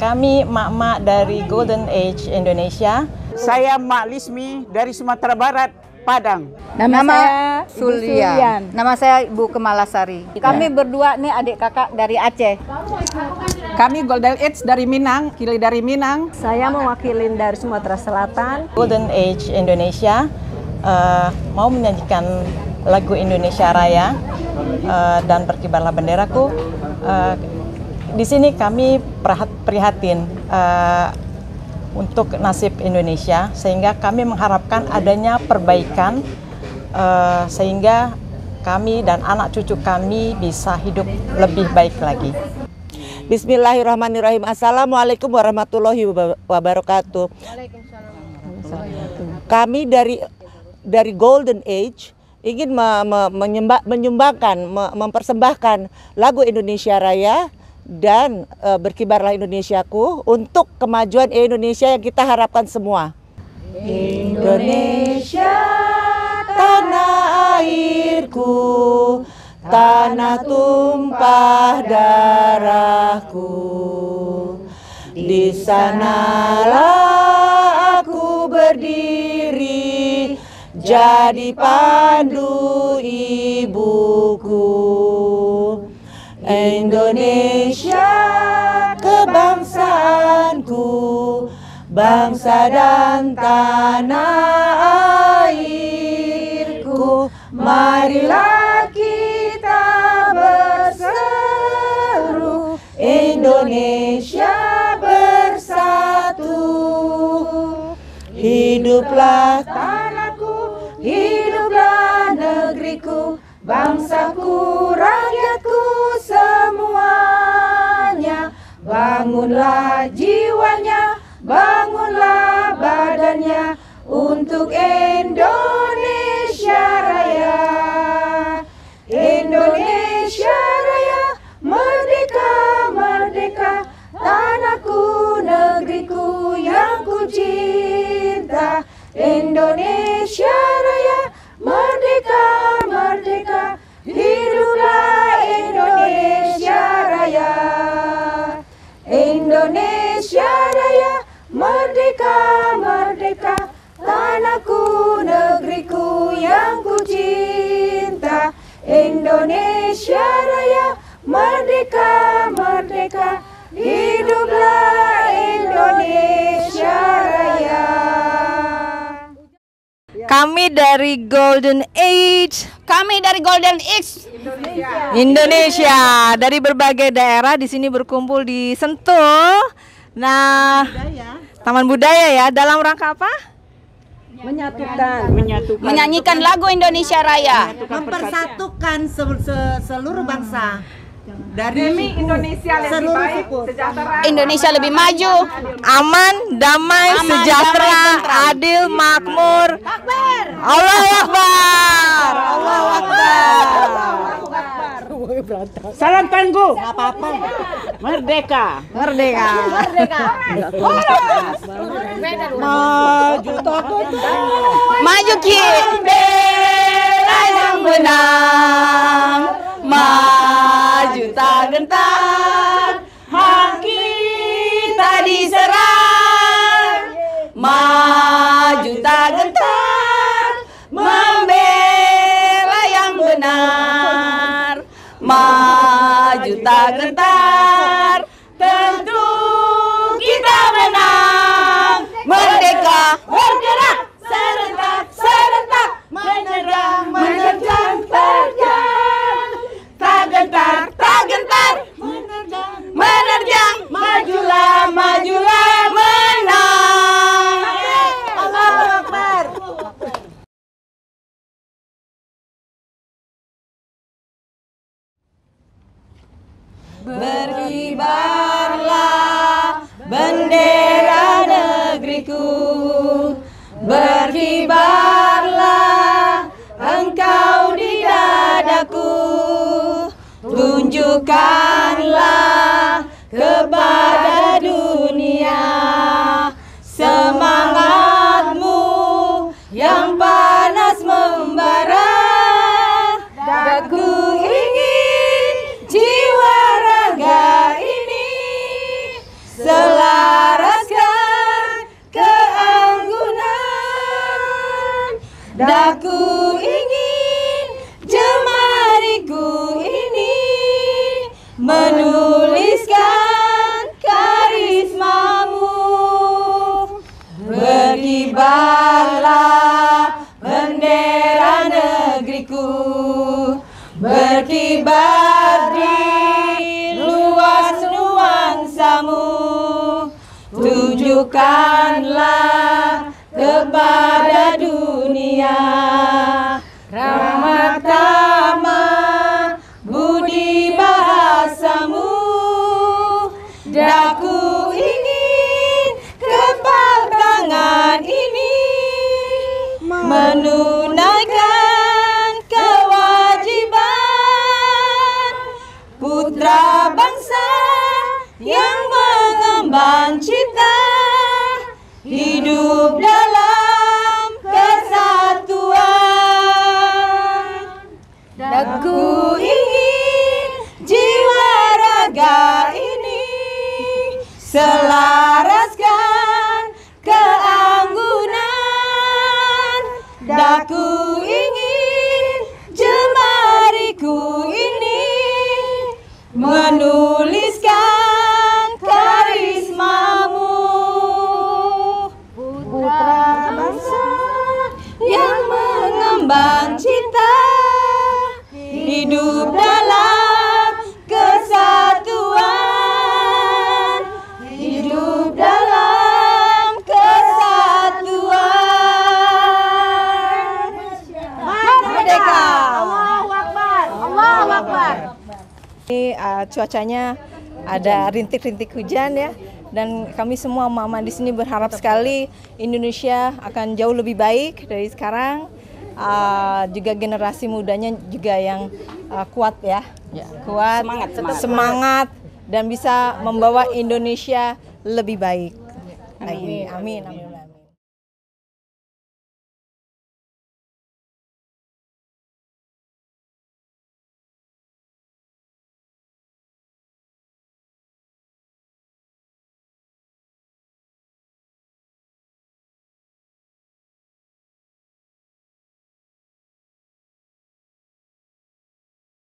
Kami mak-mak dari Golden Age Indonesia. Saya Mak Lismi dari Sumatera Barat, Padang. Nama saya Sulian. Nama saya Ibu Kemalasari. Kami berdua nih adik kakak dari Aceh. Kami Golden Age dari Minang, Kili dari Minang. Saya mewakilin dari Sumatera Selatan. Golden Age Indonesia mau menyanyikan lagu Indonesia Raya dan Berkibarlah Benderaku. Di sini kami prihatin untuk nasib Indonesia, sehingga kami mengharapkan adanya perbaikan sehingga kami dan anak cucu kami bisa hidup lebih baik lagi. Bismillahirrahmanirrahim. Assalamualaikum warahmatullahi wabarakatuh. Kami dari Golden Age ingin mempersembahkan lagu Indonesia Raya dan Berkibarlah Indonesiaku untuk kemajuan Indonesia yang kita harapkan semua. Indonesia, tanah airku, tanah tumpah darahku, di sanalah aku berdiri, jadi pandu ibuku. Indonesia kebangsaanku, bangsa dan tanah airku. Marilah kita berseru, Indonesia bersatu. Hiduplah tanahku, hiduplah negeriku, bangsaku, rakyatku semuanya. Bangunlah jiwanya, bangunlah badannya untuk Indonesia Raya. Indonesia Raya, merdeka, merdeka, tanahku, negeriku yang ku cinta. Indonesia Raya, merdeka, merdeka, hiduplah Indonesia Raya. Indonesia Raya, merdeka, merdeka, tanahku, negeriku yang ku cinta. Indonesia Raya, merdeka, merdeka, hiduplah Indonesia Raya. Kami dari Golden Age. Kami dari Golden Age Indonesia. Dari berbagai daerah di sini berkumpul di Sentul. Nah, Taman Budaya ya. Dalam rangka apa? menyanyikan lagu Indonesia Raya. Mempersatukan seluruh bangsa. Demi Indonesia lebih baik, sejahtera, Indonesia lebih maju, Aman, damai, sejahtera, adil, makmur. Allahu Akbar. Allahu Akbar. Salam tangguh. Merdeka. Merdeka. Maju takut. maju kita yang menang, maju tak gentar, hak kita diserang, maju tak gentar, membela yang benar, maju tak gentar, tentu kita menang. Merdeka, bergerak, serentak, serentak, menerang, menerjang, terjang, tak gentar, tak gentar, menerjang, majulah, majulah, menang. Allahu Akbar. Berkibarlah bendera negeriku, berkibarlah engkau di dadaku, tunjukkanlah kepada dunia semangatmu yang panas membara. Daku ingin jiwa raga ini selalu tunjukkanlah kepada dunia ramah tamah budi bahasamu. Daku ingin kepak tangan ini menunaikan kewajiban putra bangsa yang mengemban cita hidup dalam kesatuan. Daku ingin jiwa raga ini selaraskan keanggunan. Daku ingin jemariku ini menuliskan karismamu. Putra bangsa yang mengemban cinta hidup dalam kesatuan. Hidup dalam kesatuan. Merdeka! Allahu Akbar! Allahu Akbar! Ini cuacanya ada rintik-rintik hujan ya, dan kami semua mama di sini berharap sekali Indonesia akan jauh lebih baik dari sekarang. Juga generasi mudanya juga yang kuat ya, kuat, semangat dan bisa membawa Indonesia lebih baik. Amin. Amin.